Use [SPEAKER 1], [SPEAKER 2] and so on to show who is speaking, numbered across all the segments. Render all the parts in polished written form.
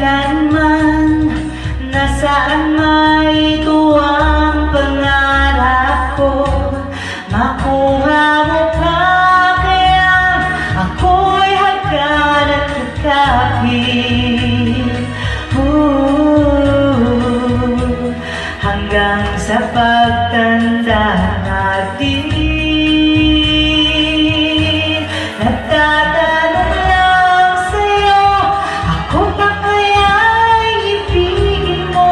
[SPEAKER 1] Kailanman, nasaan may tuwang pangarap ko, makuha mo pa kaya ako'y hagkan at kakapit. Hanggang sa pagtanda natin, nagtatanong lang sa'yo, ako pa kaya'y ibigin mo?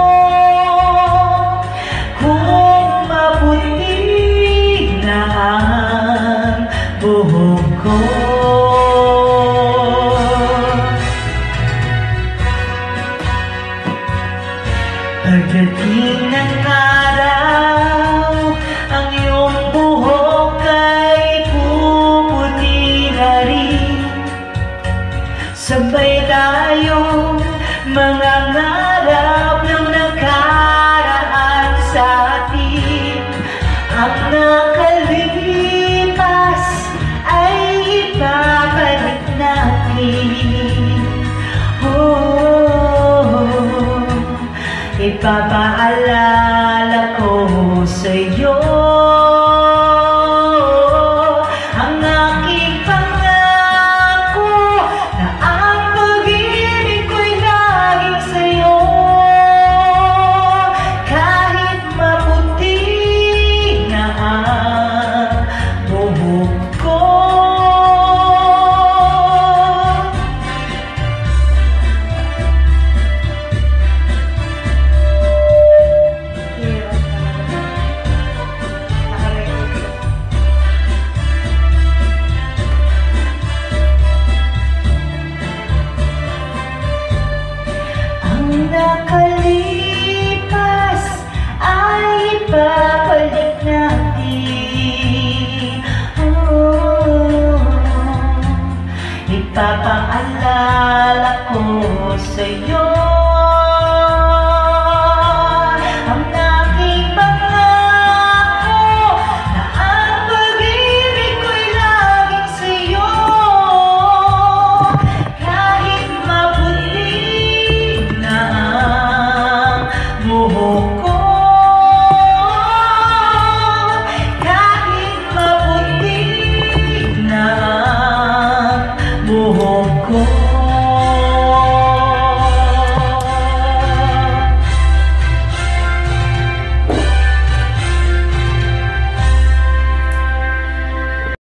[SPEAKER 1] Kung maputi na ang buhok ko, pagdating ng araw, ang iyong buhok ay puputi na rin. Sabay tayong mga ngarap ng nakaraan sa atin. Ang nakalipas ay ibabalik natin. Ipapaalala ko sa'yo ang aking pangako na ang pag-ibig ko'y laging sa'yo. Kahit maputi na ang buhok ko, nakalipas ay ibabalik natin. Ipapaalala ko sa'yo